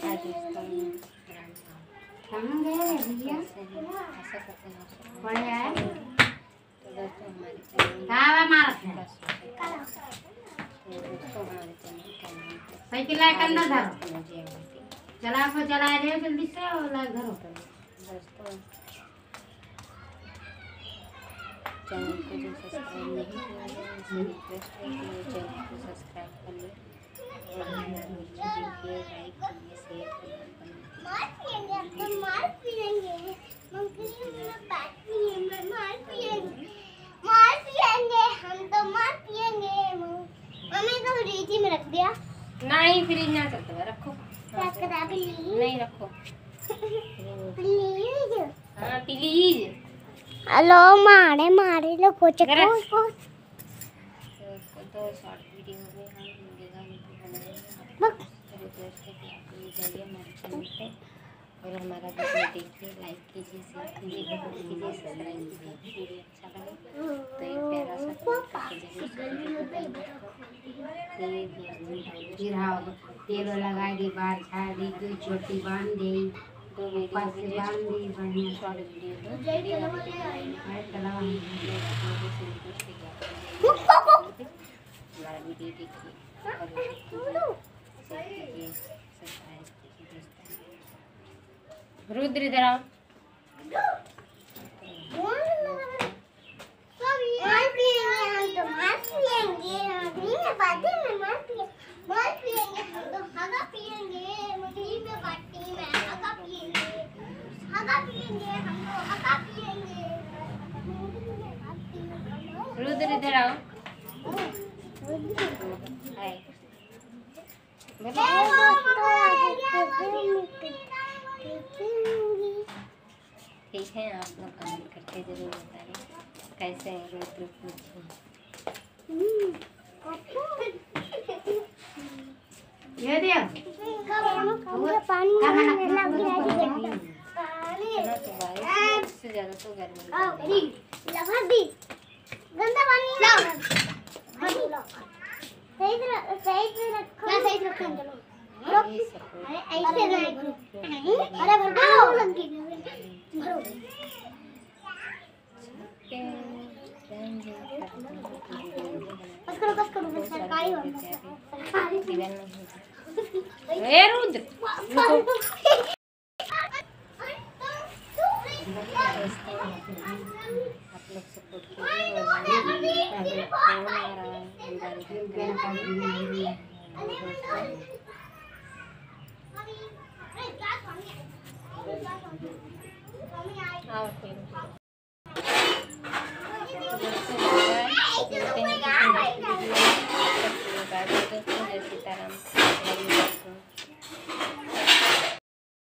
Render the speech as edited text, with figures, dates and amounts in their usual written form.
हम गए भैया बढ़िया है। साइकिल लाए करना था, चला को चला रहे जल्दी से और लाए घर दोस्तों। चैनल को जो सब्सक्राइब नहीं किया है उनसे रिक्वेस्ट है कि वो चैनल को सब्सक्राइब कर ले और वीडियो देखिए, लाइक कीजिए, शेयर कीजिए। मार पिएंगे हम तो, मार पिएंगे मम्मी तो फ्रिज में रख दिया। नहीं फ्रिज ना चलता है, रखो नहीं रखो प्लीज। हाँ प्लीज। हेलो मारे मारे लो कुछ को तो शॉर्ट वीडियो में हम जगह बनाएंगे। रिक्वेस्ट है कि आप लोग जाइए हमारे चैनल पे और हमारा वीडियो देखिए, लाइक कीजिए, शेयर कीजिए, कमेंट कीजिए, सब्सक्राइब कीजिए। वीडियो अच्छा लगे तो एक प्यारा सा तेल लगा दी, बाल छाड़ दी, कोई छोटी बांध दी, दो वीडियो बांध दी, बढ़िया शॉर्ट वीडियो हमारा वीडियो देखिए, रुद्र इधर आओ। रुद्र इधर आओ। ठीक है, आप लोग कमेंट करके जरूर बताइए कैसे हैं रुद्र पूछिए। ये दिया पानी से ज़्यादा तो गर्मी गंदा पानी सही रखो। ऐसे अरे बस करो सरकारी रुद्र आप लोग सपोर्ट कीजिए और